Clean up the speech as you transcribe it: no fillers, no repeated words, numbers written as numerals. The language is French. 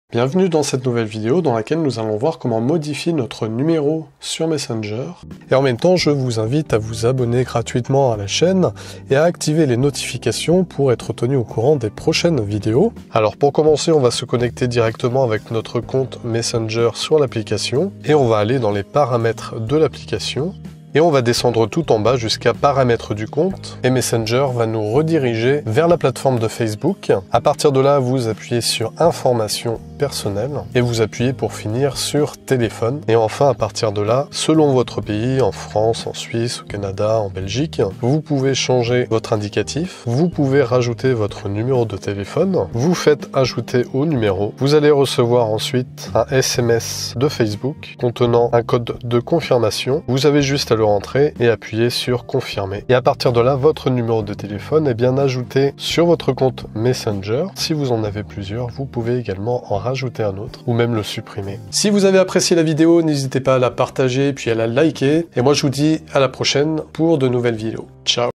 Bienvenue dans cette nouvelle vidéo dans laquelle nous allons voir comment modifier notre numéro sur Messenger. Et en même temps, je vous invite à vous abonner gratuitement à la chaîne et à activer les notifications pour être tenu au courant des prochaines vidéos. Alors pour commencer, on va se connecter directement avec notre compte Messenger sur l'application et on va aller dans les paramètres de l'application. Et on va descendre tout en bas jusqu'à paramètres du compte et Messenger va nous rediriger vers la plateforme de Facebook. À partir de là, vous appuyez sur informations personnelles et vous appuyez pour finir sur téléphone. Et enfin, à partir de là, selon votre pays, en France, en Suisse, au Canada, en Belgique, vous pouvez changer votre indicatif, vous pouvez rajouter votre numéro de téléphone, vous faites ajouter au numéro. Vous allez recevoir ensuite un SMS de Facebook contenant un code de confirmation. Vous avez juste à le rentrer et appuyer sur confirmer. Et à partir de là, votre numéro de téléphone est bien ajouté sur votre compte Messenger. Si vous en avez plusieurs, vous pouvez également en rajouter un autre ou même le supprimer. Si vous avez apprécié la vidéo, n'hésitez pas à la partager puis à la liker. Et moi, je vous dis à la prochaine pour de nouvelles vidéos. Ciao!